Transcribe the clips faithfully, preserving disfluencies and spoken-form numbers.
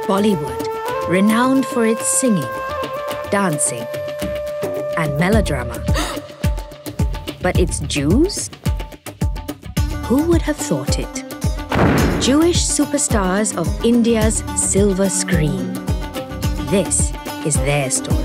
Bollywood, renowned for its singing, dancing, and melodrama. But it's Jews? Who would have thought it? Jewish superstars of India's silver screen. This is their story.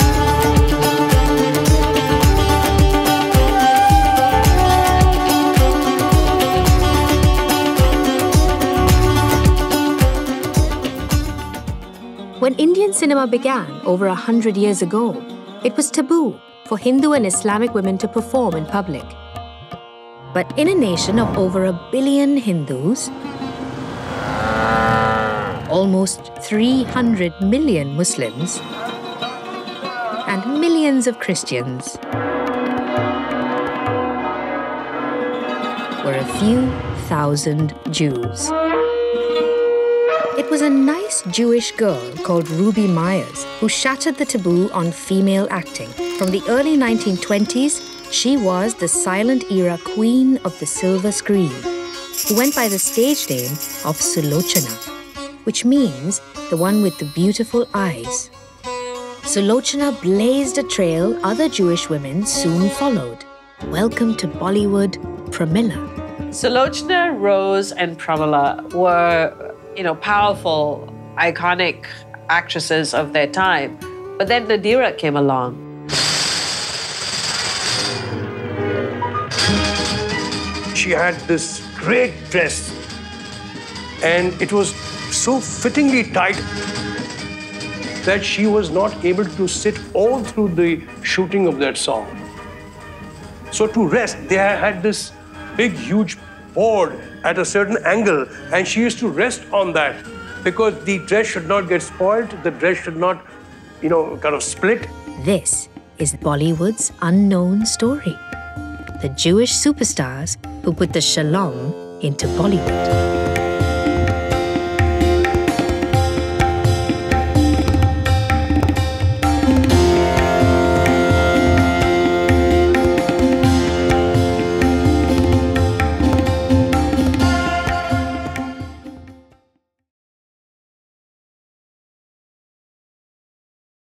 When Indian cinema began over a hundred years ago, it was taboo for Hindu and Islamic women to perform in public. But in a nation of over a billion Hindus, almost three hundred million Muslims, and millions of Christians, were a few thousand Jews. It was a nice Jewish girl called Ruby Myers who shattered the taboo on female acting. From the early nineteen twenties, she was the silent era queen of the silver screen, who went by the stage name of Sulochana, which means the one with the beautiful eyes. Sulochana blazed a trail other Jewish women soon followed. Welcome to Bollywood, Pramila. Sulochana, Rose, and Pramila were, you know, powerful, iconic actresses of their time. But then Nadira came along. She had this great dress, and it was so fittingly tight that she was not able to sit all through the shooting of that song. So to rest, they had this big, huge board at a certain angle, and she used to rest on that because the dress should not get spoiled, the dress should not, you know, kind of split. This is Bollywood's unknown story. The Jewish superstars who put the shalom into Bollywood.